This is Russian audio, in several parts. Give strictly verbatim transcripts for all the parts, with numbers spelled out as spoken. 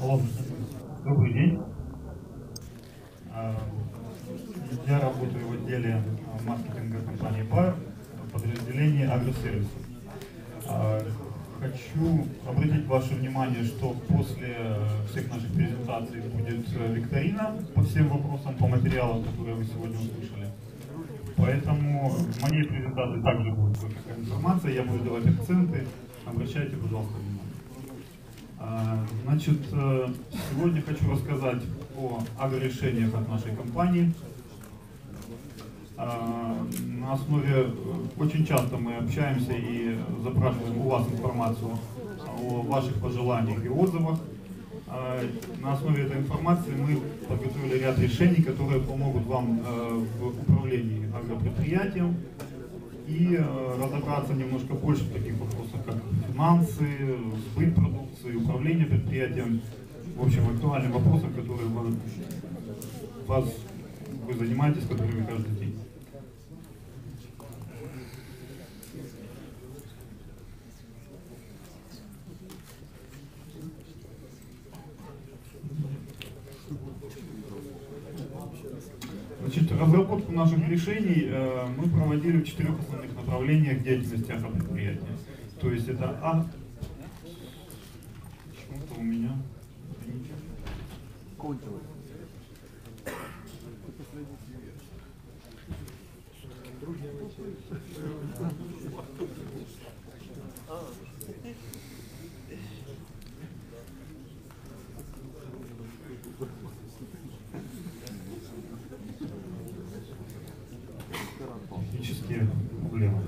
Добрый день. Я работаю в отделе маркетинга компании Bayer, подразделении агросервисов. Хочу обратить ваше внимание, что после всех наших презентаций будет викторина по всем вопросам, по материалам, которые вы сегодня услышали. Поэтому в моей презентации также будет какая информация, я буду давать акценты. Обращайте, пожалуйста, внимание. Значит, сегодня хочу рассказать о агрорешениях от нашей компании. На основе, очень часто мы общаемся и запрашиваем у вас информацию о ваших пожеланиях и отзывах. На основе этой информации мы подготовили ряд решений, которые помогут вам в управлении агропредприятием и разобраться немножко больше в таких вопросах, как финансы, сбыт продукции, управление предприятием, в общем, актуальным вопросам, которые вам, вас, вы занимаетесь, которыми каждый день. Значит, разработку наших решений э, мы проводили в четырех основных направлениях деятельности агропредприятия. То есть это а... Почему-то у меня... Кончилось. Технические проблемы.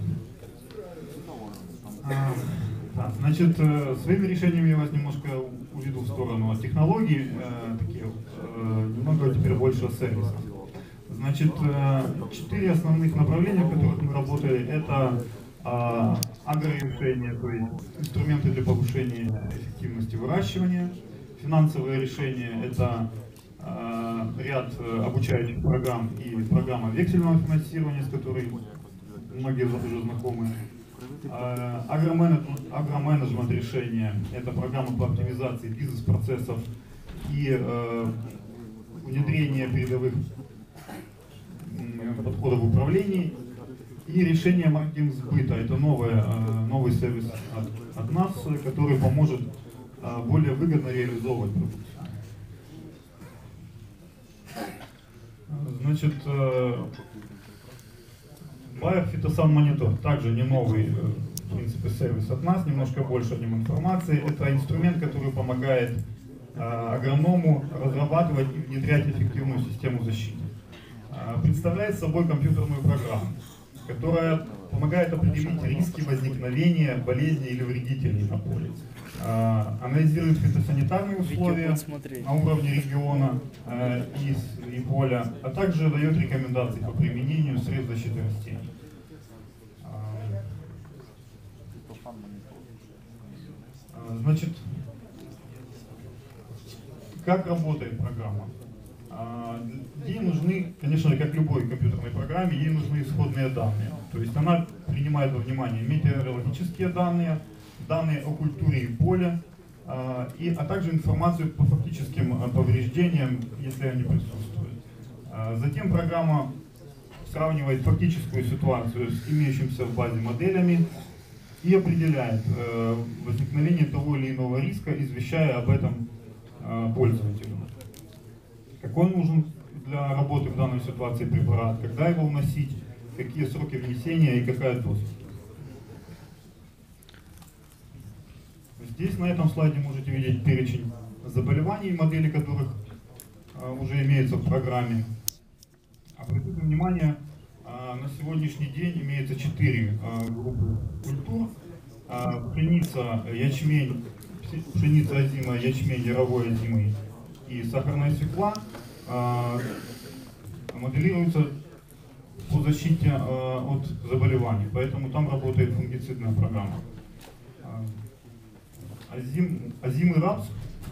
А, да, значит, своими решениями я вас немножко уведу в сторону от технологий, э, такие, э, немного теперь больше о сервисах. Значит, э, четыре основных направления, в которых мы работали, это э, агрорешения, то есть инструменты для повышения эффективности выращивания, финансовые решения, это ряд обучающих программ и программа вексельного финансирования, с которой многие уже знакомы. Агроменеджмент, агроменеджмент решения – это программа по оптимизации бизнес-процессов и э, внедрение передовых подходов в управлении. И решение маркетинг сбыта – это новое, э, новый сервис от, от нас, который поможет э, более выгодно реализовывать продукцию. Значит, Bayer Phytosan Monitor также не новый, в принципе, сервис от нас, немножко больше о нем информации. Это инструмент, который помогает агроному разрабатывать и внедрять эффективную систему защиты. Представляет собой компьютерную программу, которая помогает определить риски возникновения болезней или вредителей на поле. Анализирует фитосанитарные условия на уровне региона э, и, и поля, а также дает рекомендации по применению средств защиты растений. А, значит, как работает программа? А, ей нужны, конечно, как любой компьютерной программе, ей нужны исходные данные. То есть она принимает во внимание метеорологические данные, данные о культуре и поле, а, и, а также информацию по фактическим повреждениям, если они присутствуют. А, затем программа сравнивает фактическую ситуацию с имеющимися в базе моделями и определяет э, возникновение того или иного риска, извещая об этом э, пользователю. Какой нужен для работы в данной ситуации препарат, когда его вносить, какие сроки внесения и какая доза. Здесь на этом слайде можете видеть перечень заболеваний, модели которых а, уже имеются в программе. Обратите внимание, а, на сегодняшний день имеется четыре а, группы культур. А, пшеница, ячмень, пшеница озимая, ячмень, яровой озимый и сахарная свекла а, моделируются по защите а, от заболеваний, поэтому там работает фунгицидная программа. Озим, озимый рапс,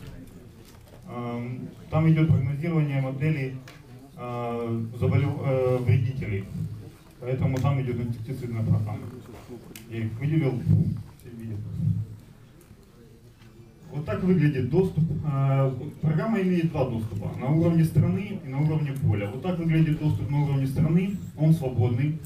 э, там идет прогнозирование моделей э, заболев, э, вредителей, поэтому там идет инсектицидная программа. Я их выделил, все видят. Вот так выглядит доступ. Программа имеет два доступа, на уровне страны и на уровне поля. Вот так выглядит доступ на уровне страны, он свободный.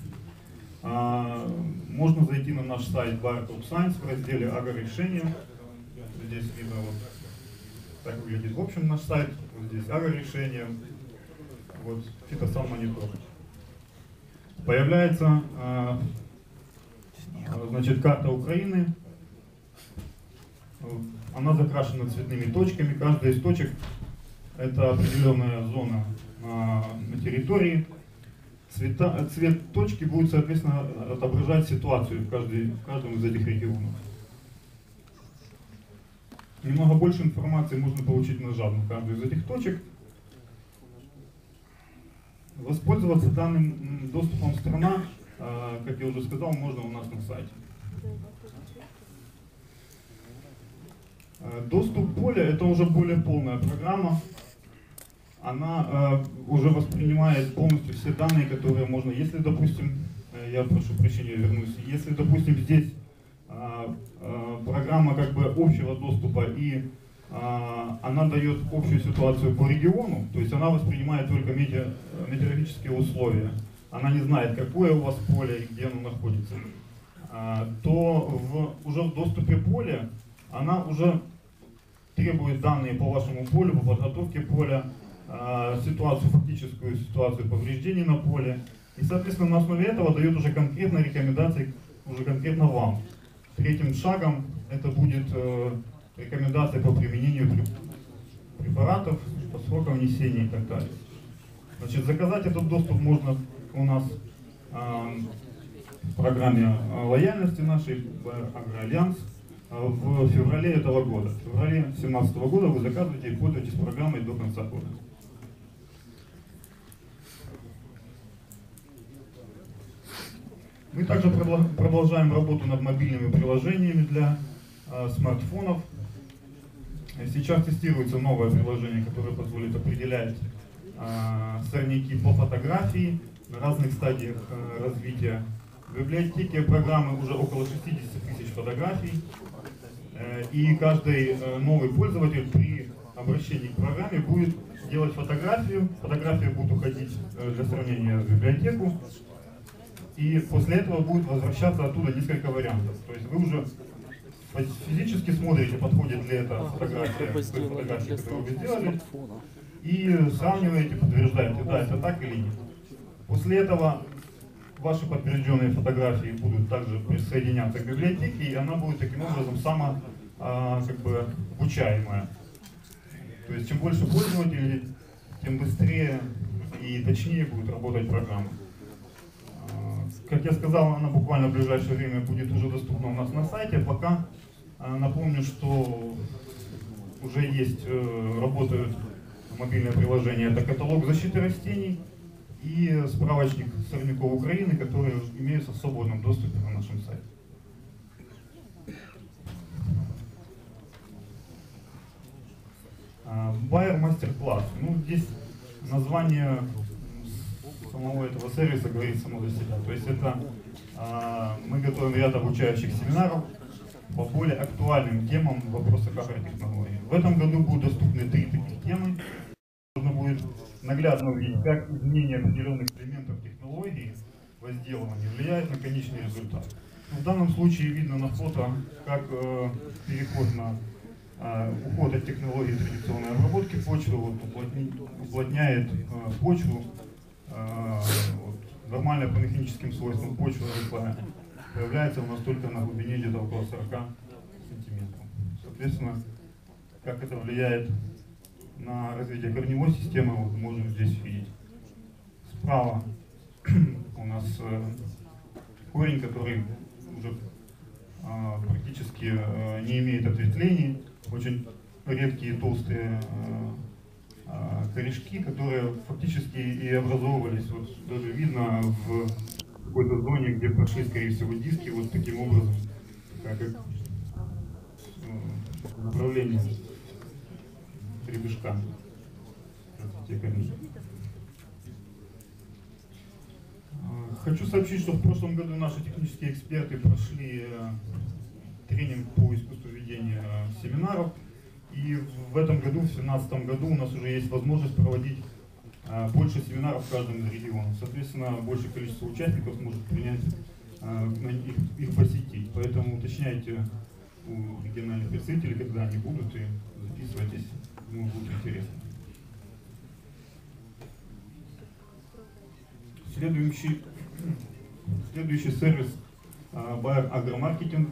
Можно зайти на наш сайт Biotop Science в разделе «Агрорешения». Здесь видно, вот так выглядит в общем наш сайт. Вот здесь «Агрорешения», вот фитосанмонитор. Появляется, значит, карта Украины. Она закрашена цветными точками. Каждая из точек — это определенная зона на, на территории. Цвета, цвет точки будет, соответственно, отображать ситуацию в, каждой, в каждом из этих регионов. Немного больше информации можно получить, нажав на каждую из этих точек. Воспользоваться данным доступом страна, как я уже сказал, можно у нас на сайте. Доступ поля — это уже более полная программа. Она э, уже воспринимает полностью все данные, которые можно. Если, допустим, э, я прошу прощения, вернусь. Если, допустим, здесь э, э, программа как бы общего доступа и э, она дает общую ситуацию по региону, то есть она воспринимает только метео, метеорологические условия. Она не знает, какое у вас поле и где оно находится. Э, то в, уже в доступе поля она уже требует данные по вашему полю, по подготовке поля, ситуацию, фактическую ситуацию повреждений на поле. И, соответственно, на основе этого дает уже конкретные рекомендации, уже конкретно вам. Третьим шагом это будет э, рекомендация по применению препаратов, по срокам внесения и так далее. Значит, заказать этот доступ можно у нас э, в программе лояльности нашей Агроальянс в феврале этого года. В феврале две тысячи семнадцатого года вы заказываете и пользуетесь программой до конца года. Мы также продолжаем работу над мобильными приложениями для э, смартфонов. Сейчас тестируется новое приложение, которое позволит определять э, сорняки по фотографии на разных стадиях э, развития. В библиотеке программы уже около шестидесяти тысяч фотографий. Э, и каждый э, новый пользователь при обращении к программе будет делать фотографию. Фотография будет уходить э, для сравнения в библиотеку. И после этого будет возвращаться оттуда несколько вариантов. То есть вы уже физически смотрите, подходит ли эта фотография к той фотографии, которую вы сделали, и сравниваете, подтверждаете, да, это так или нет. После этого ваши подтвержденные фотографии будут также присоединяться к библиотеке, и она будет таким образом само, а, как бы, обучаемая. То есть чем больше пользователей, тем быстрее и точнее будет работать программа. Как я сказал, она буквально в ближайшее время будет уже доступна у нас на сайте. Пока напомню, что уже есть, работают мобильное приложение, это каталог защиты растений и справочник сорняков Украины, которые имеются в свободном доступе на нашем сайте. Байер мастер-класс. Ну, здесь название самого этого сервиса говорит само за себя. То есть это а, мы готовим ряд обучающих семинаров по более актуальным темам вопроса агротехнологий. В этом году будут доступны три таких темы. Можно будет наглядно увидеть, как изменение определенных элементов технологий возделывания влияет на конечный результат. В данном случае видно на фото, как э, переход на э, уход от технологии традиционной обработки почвы вот, уплотни, уплотняет э, почву. Вот, нормально по механическим свойствам почвы рыхлая появляется у нас только на глубине где-то около сорока сантиметров. Соответственно, как это влияет на развитие корневой системы, вот можем здесь видеть. Справа у нас э, корень, который уже э, практически э, не имеет ответвлений, очень редкие толстые э, корешки, которые фактически и образовывались, вот даже видно в какой-то зоне, где прошли, скорее всего, диски, вот таким образом, как э, направление гребешка. Хочу сообщить, что в прошлом году наши технические эксперты прошли тренинг по искусству ведения семинаров. И в этом году, в две тысячи семнадцатом году, у нас уже есть возможность проводить а, больше семинаров в каждом из регионов. Соответственно, большее количество участников сможет принять, а, их, их посетить. Поэтому уточняйте у региональных представителей, когда они будут, и записывайтесь, ему будет интересно. Следующий, следующий сервис а, Bayer Агромаркетинг.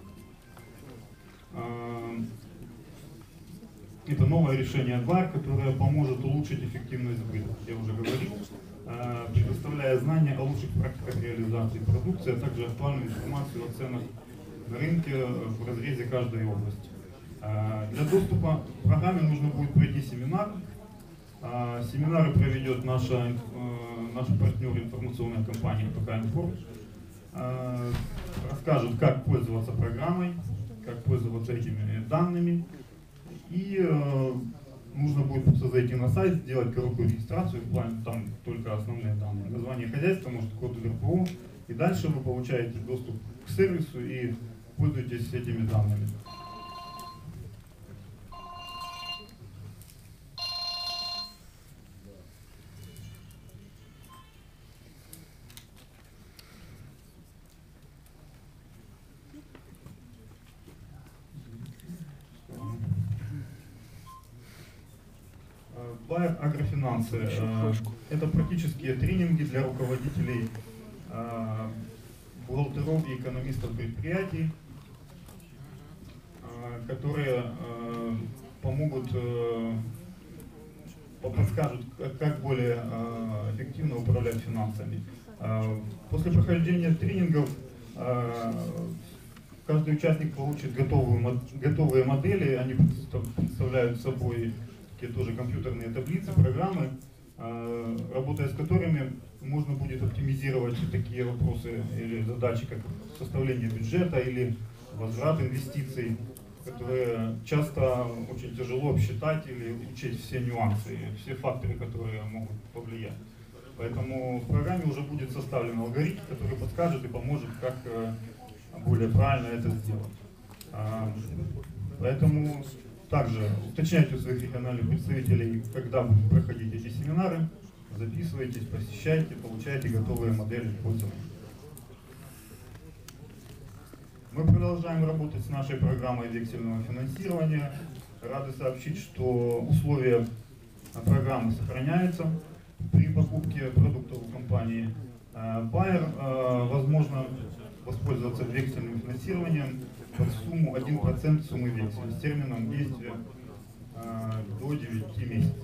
Это новое решение от Bayer, которое поможет улучшить эффективность сбыта. Я уже говорил, предоставляя знания о лучших практиках реализации продукции, а также актуальную информацию о ценах на рынке в разрезе каждой области. Для доступа к программе нужно будет пройти семинар. Семинары проведет наша, наш партнер, информационная компания ПК Информ. Расскажут, как пользоваться программой, как пользоваться этими данными. И э, нужно будет зайти на сайт, сделать короткую регистрацию, в плане там только основные данные. Название хозяйства, может код эр пэ о. И дальше вы получаете доступ к сервису и пользуетесь этими данными. Bayer Агрофинансы э, это практические тренинги для руководителей, э, бухгалтеров и экономистов предприятий, э, которые э, помогут, э, подскажут, как, как более э, эффективно управлять финансами. Э, после прохождения тренингов э, каждый участник получит готовую, готовые модели, они представляют собой тоже компьютерные таблицы, программы, работая с которыми можно будет оптимизировать такие вопросы или задачи, как составление бюджета или возврат инвестиций, которые часто очень тяжело обсчитать или учесть все нюансы, все факторы, которые могут повлиять. Поэтому в программе уже будет составлен алгоритм, который подскажет и поможет, как более правильно это сделать. Поэтому также уточняйте у своих региональных представителей, когда будут проходить эти семинары, записывайтесь, посещайте, получайте готовые модели пользования. Мы продолжаем работать с нашей программой вексельного финансирования. Рады сообщить, что условия программы сохраняются при покупке продуктов у компании Bayer. Возможно воспользоваться вексельным финансированием под сумму один процент суммы векселя с термином действия э, до девяти месяцев.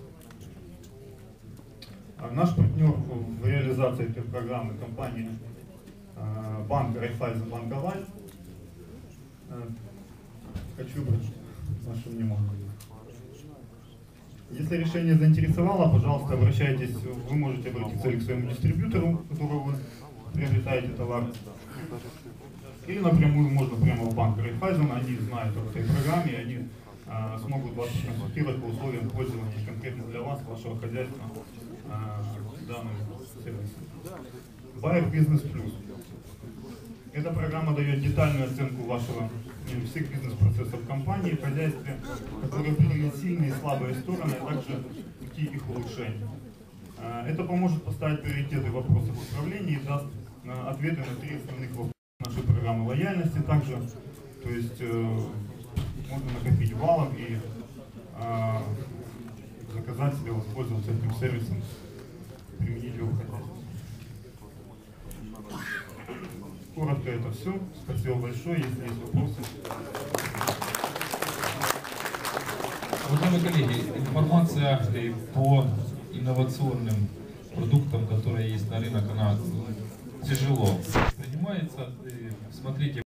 А наш партнер в реализации этой программы компания э, банк Райффайзенбанк Аваль. Э, хочу обратить ваше внимание. Если решение заинтересовало, пожалуйста, обращайтесь, вы можете обратиться к своему дистрибьютору, которого вы приобретаете товар. Или напрямую можно прямо в банк Райффайзен, они знают об этой программе, и они а, смогут вас консультировать по условиям пользования конкретно для вас, вашего хозяйства, а, данным сервисом. Bayer Business Plus. Эта программа дает детальную оценку вашего всех бизнес-процессов компании, в хозяйстве, которые выявят сильные и слабые стороны, а также пути их улучшения. А, это поможет поставить приоритеты вопросов управления и даст а, ответы на три основных вопроса нашей программы лояльности также, то есть э, можно накопить баллов и э, заказать себе воспользоваться этим сервисом, применить его в хозяйстве. Коротко это все. Спасибо большое. Если есть вопросы. Уважаемые коллеги, информация по инновационным продуктам, которые есть на рынок, она тяжело принимается. Смотрите.